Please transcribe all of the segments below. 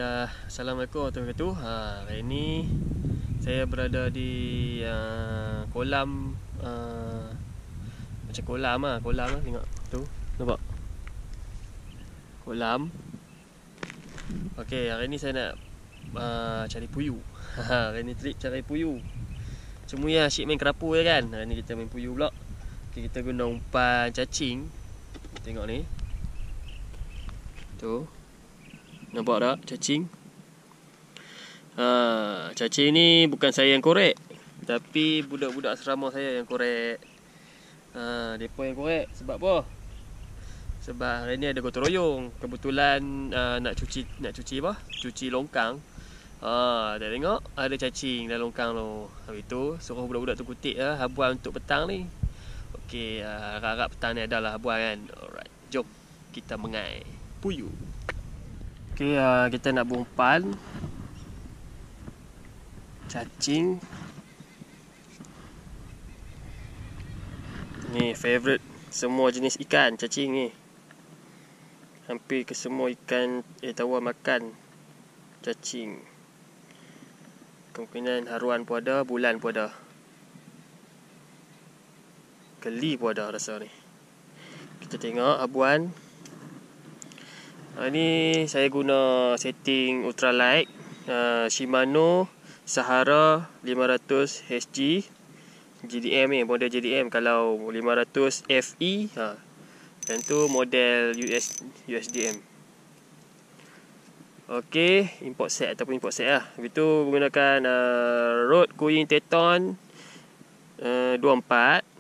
Assalamualaikum warahmatullahi wabarakatuh. Hari ini saya berada di kolam, macam kolam lah, tengok tu, nampak? Kolam. Okey, hari ni saya nak cari puyuh. Hari ni trip cari puyuh. Semua ya asyik main kerapu je kan. Hari ni kita main puyuh pula. Okay, kita guna umpan cacing. Tengok ni. Tu. Nampak tak cacing? Cacing ni bukan saya yang korek, tapi budak-budak asrama saya yang korek. Mereka yang korek. Sebab apa? Sebab hari ni ada gotong royong. Kebetulan nak cuci apa? Cuci longkang. Dah tengok ada cacing dalam longkang tu. Habis tu suruh budak-budak tu kutip habuan untuk petang ni. Okey, harap-harap petang ni adalah habuan kan. Alright, jom kita mengai puyuh. Okey, kita nak berumpan cacing. Ni favorite semua jenis ikan, cacing ni. Hampir ke semua ikan tawar makan cacing. Kemungkinan haruan pun ada, bulan pun ada, keli pun ada rasa ni. Kita tengok habuan. Ni saya guna setting ultralight, Shimano Sahara 500 HG JDM ni, model JDM. Kalau 500 FE dan tu model USDM. Okey, import set ataupun import set lah. Habis tu menggunakan Rode Kuiing Teton 24,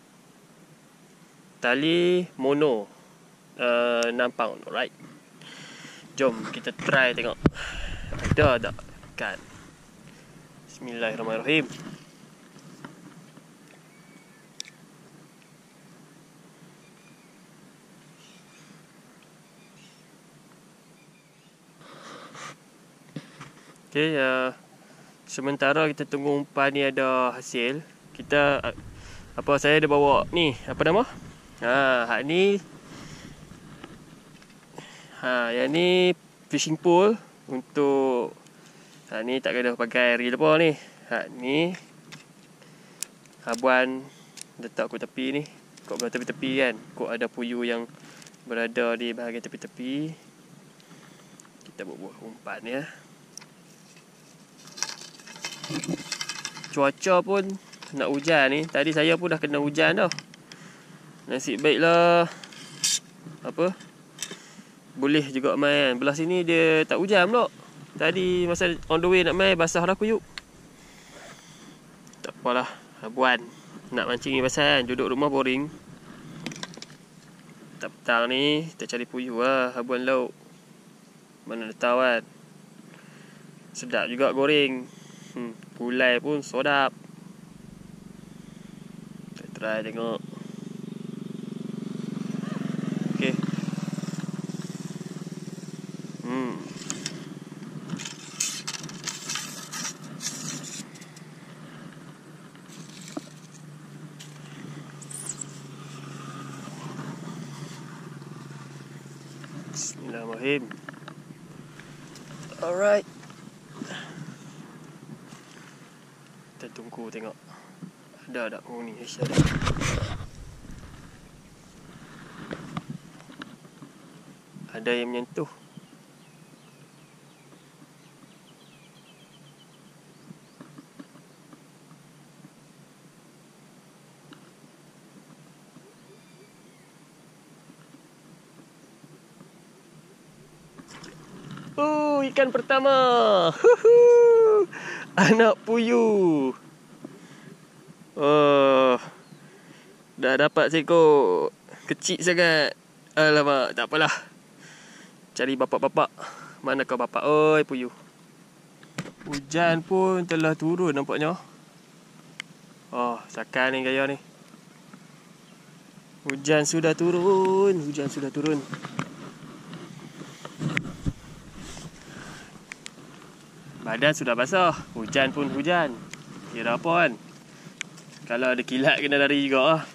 tali mono 6 pound. Alright, jom kita try tengok ada tak ikan. Bismillahirrahmanirrahim. Okay, sementara kita tunggu umpan ni ada hasil, kita saya ada bawa ni, apa nama? Hak ni yang ni fishing pole untuk ni tak kena pakai reel apa ni. Hak ni habuan letak kat tepi ni, kat belah tepi-tepi kan. Kok ada puyuh yang berada di bahagian tepi-tepi. Kita buat umpan ya. Cuaca pun nak hujan ni. Tadi saya pun dah kena hujan dah. Nasib baiklah boleh juga main. Belah sini dia tak hujan pula. Tadi masa on the way nak main basah dah puyuh. Tak apalah, habuan. Nak mancing ni pasal kan, duduk rumah boring. Petang ni kita cari puyuh lah, habuan laut. Mana dah tahu kan. Sedap juga goreng. Gulai pun sedap. Kita try tengok. Okey. Bismillahirrahmanirrahim. Alright. Kita tunggu tengok. Ada tak? Oh ni, ada. Ada yang menyentuh. Ikan pertama. Anak puyuh. Dah dapat seekor kecil sangat. Alamak, tak apalah. Cari bapak-bapak. Manakah bapak? Oi, puyuh. Hujan pun telah turun nampaknya. Sakan ni gaya ni. Hujan sudah turun. Badan sudah basah. Hujan pun hujan. Kira apa kan? Kalau ada kilat kena lari juga lah.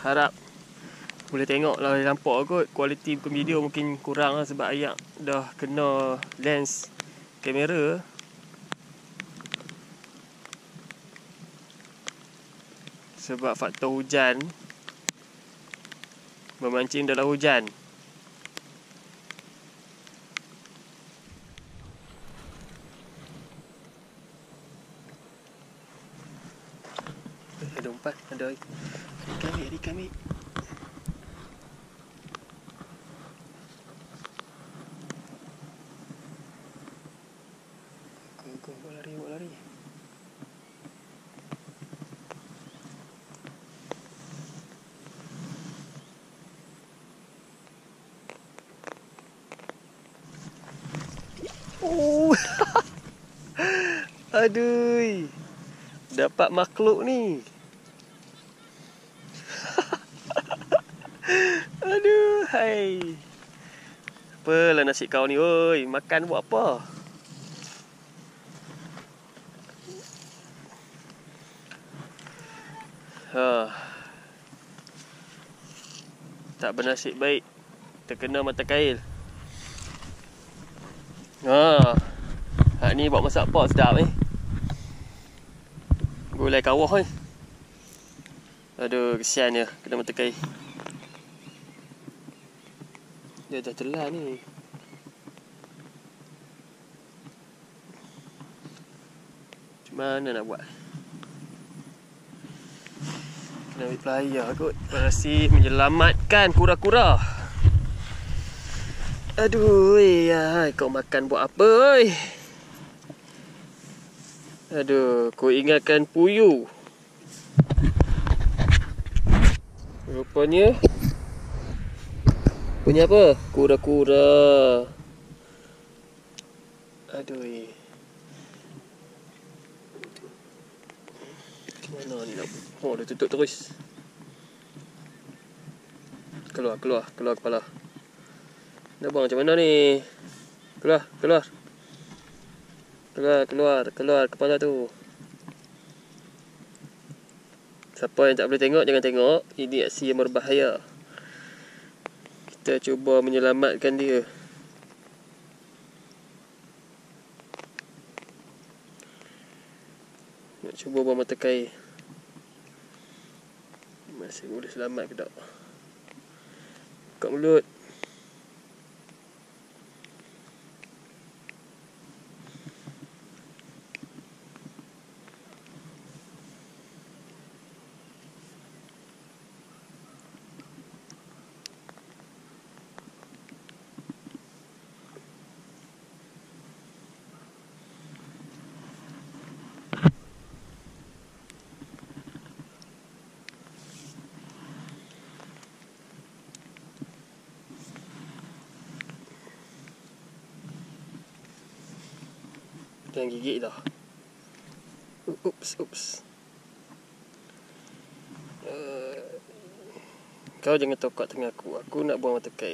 harap boleh tengok lah, nampak kot kualiti video mungkin kurang lah sebab ayak dah kena lens kamera. Sebab faktor hujan, memancing dalam hujan. Ada umpan, ada kami. Go, lari. Oh. Aduh. Dapat makhluk ni. Aduh, hai. Apalah nasib kau ni, oi. Makan buat apa? Tak bernasib baik, terkena mata kail. Hak ni buat masak apa sedap ni. Gulai kawah ni. Aduh, kesian dia kena mata kail. Dia dah telan ni. Macam mana nak buat? Kena ambil pelayar kot. Masih menyelamatkan kura-kura. Aduh, kau makan buat apa, oi? Aduh, kau ingatkan puyuh. Rupanya punya apa? Kura-kura. Aduh. Mana ni nak? Oh, dia tutup terus. Keluar kepala. Nak buang macam mana ni? Keluar kepala tu. Siapa yang tak boleh tengok, jangan tengok. Ini aksi yang berbahaya. Kita cuba menyelamatkan dia. Nak cuba buang mata kail. Masih boleh selamat ke tak? Buka mulut. Jangan gigit dah. Oops. Kau jangan tokak tengah aku. Aku nak buang mata kail.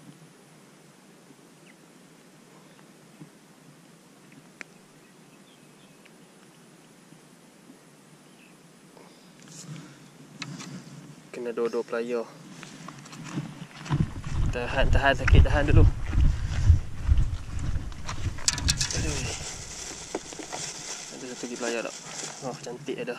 Kena dua-dua pelayar. Tahan sakit, tahan dulu. Ada satu lagi pelayar tak? Oh, cantik ada.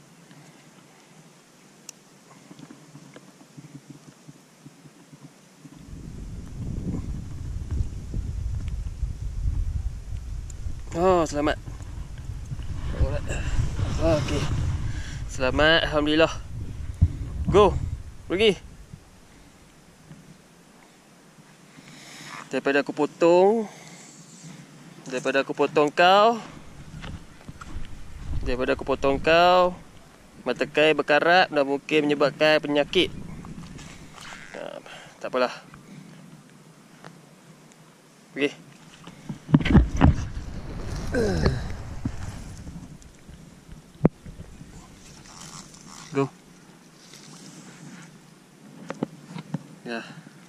Oh, selamat. Okey. Selamat, alhamdulillah. Go. Pergi. Daripada aku potong kau, mata kail berkarat dan mungkin menyebabkan penyakit. Tak apalah. Pergi. Go. Ya.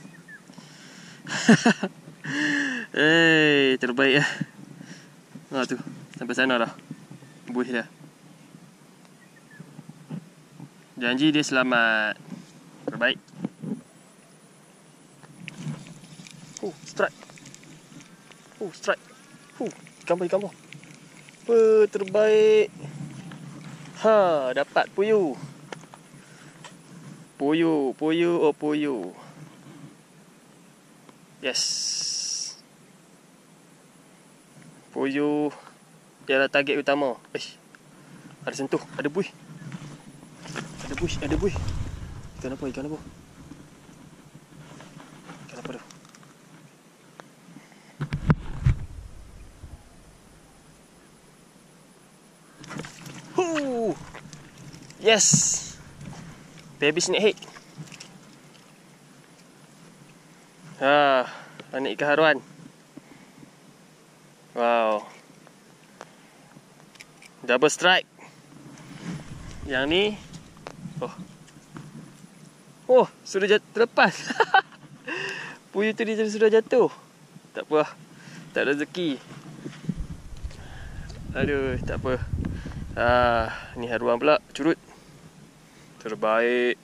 Terbaik lah. Tu, sampai sana dah. Buih dah. Janji dia selamat. Terbaik. Strike. Strike. Ikan apa? Terbaik. Dapat puyuh. Puyuh. Yes. Puyuh ialah target utama. Ada sentuh, ada buih. Ikan apa? Ikan apa tu? Yes. Baby snakehead. Anik ikan haruan. Wow. Double strike. Yang ni sudah terlepas. Puyuh tu dia sudah jatuh. Tak apa. Tak ada rezeki. Aduh, tak apa. Ni haruan pula, curut. Terbaik.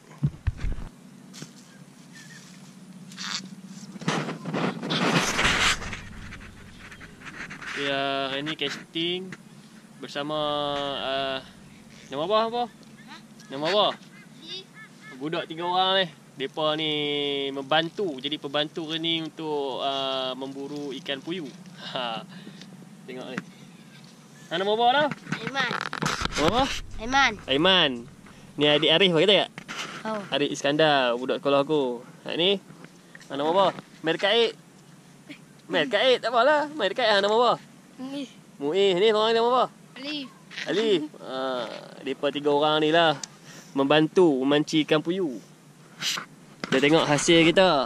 Ya, hari ni casting bersama nama apa? Nama apa? Budak 3 orang ni. Depa ni membantu. Jadi pembantu ke ni untuk memburu ikan puyuh. Tengok ni. Nama apa dah? Aiman. Apa? Aiman. Ni adik Arif kata tak? Adik Iskandar, budak sekolah aku. Ni nama apa? Merkaid. Tak apalah. Merkaid nama apa? Muiz. Ni orang nama apa? Alif. Depa 3 orang ni lah membantu memanci ikan puyuh. Kita tengok hasil kita.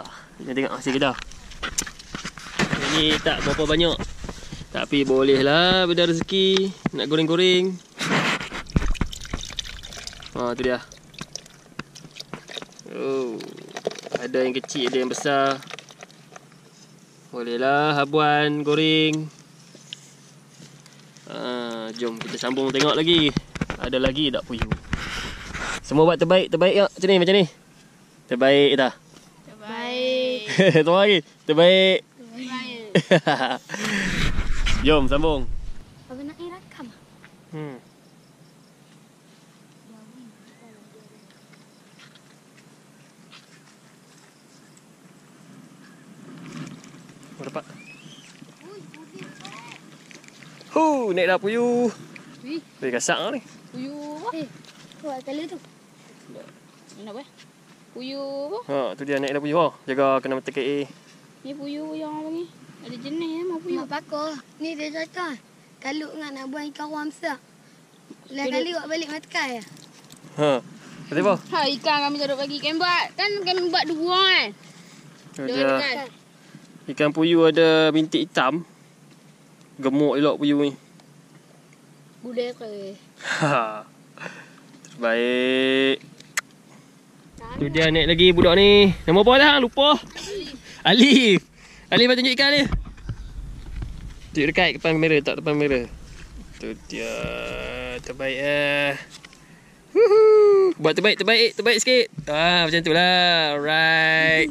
Ini tak berapa banyak, tapi bolehlah benda rezeki. Nak goreng-goreng. Tu dia. Ada yang kecil, ada yang besar. Bolehlah habuan goreng. Jom kita sambung tengok lagi. Ada lagi tak puyuh? Semua buat terbaik ya. Macam ni. Terbaik dah. Terbaik. Tengok lagi. Terbaik. Jom sambung. Apa nak rakam? Dapat. Naik dah puyuh. Gasak ni. Puyuh apa? Buat kali tu. Nak apa? Puyuh apa? Tu dia naik dah puyuh. Jaga kena mata KA. Ni puyuh yang apa ni? Ada jenis mau puyuh. Mak pakar. Ni dia cakap. Kalau nak buang ikan ruang besar. Lain kali buat balik matkai. Betul apa? Ikan kami taruh bagi. Kami buat 2 kan? Tu dia. Ikan puyuh ada bintik hitam. Gemuk elok puyuh ni. Budaya ke? Terbaik. Tu dia naik lagi budak ni. Nama apa dah? Lupa. Alif. Alif tunjuk ikan ni. Tunjuk dekat depan kamera, tak depan kamera. Tu dia. Terbaik . Buat terbaik sikit. Macam tu lah. Alright.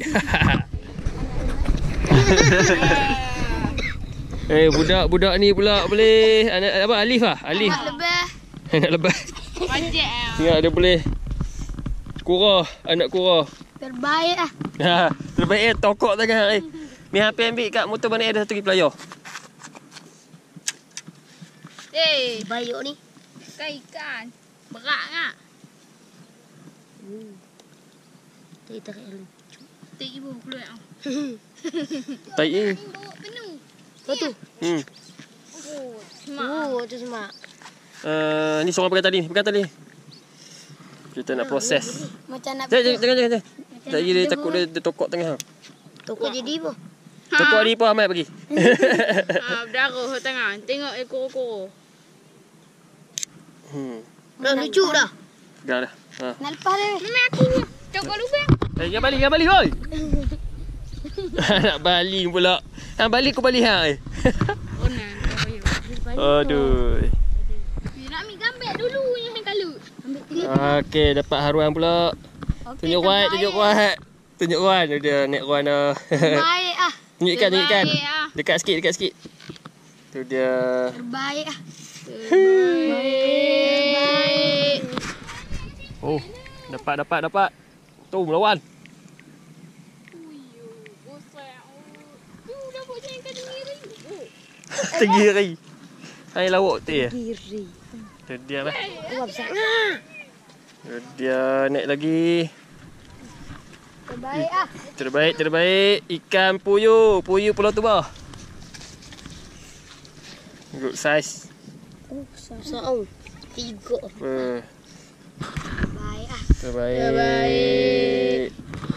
Budak ni pula boleh apa? Alif lah. Alif. Nak lebih. Panjat. Ingat dia boleh anak kura. Terbaik lah. Terbaik tokok tangan. Ni hampir ambil kat motor mana ada satu pelayar. Bayuk ni. Ikan. Berat tak? Tarik dulu. Tak ibu keluar. Tai ni. Penuh. Tu. Semak. Tu semak. Ni seorang pegang tali. Kita nak proses. Macam nak. Jangan. Tak dia takut dia tokok tengah. Tokok jadi apa? Tokok ni pun Ahmad bagi. Berdarah tangan. Tengok ekor-ekor. Dah lucu dah. Pegang dah. Nak lepas dah. Memang aku. Cokok lubang. Jangan balik oi. Nak baling pula. Balik aku balik hang. Aduh. Nak ambil gambar dulu yang kalut. Okey, dapat haruan pula. Tunjuk Wan, tunjuk Wan. Tunjuk Wan, dia naik Wan dah. Terbaik ah. Tunjukkan, tunjukkan. Terbaik ah. Dekat sikit, dekat sikit. Tu dia. Terbaik ah. Terbaik. Oh, dapat. Tu melawan. Tegiri. Hai lawak tu ya. Diri. Tu dia lah. Wah besar. Tu dia naik lagi. Terbaik ah. Terbaik. Ikan puyuh Pulau Tubah. Good size. Oh, besar. 3. Uh, Terbaik ah. terbaik.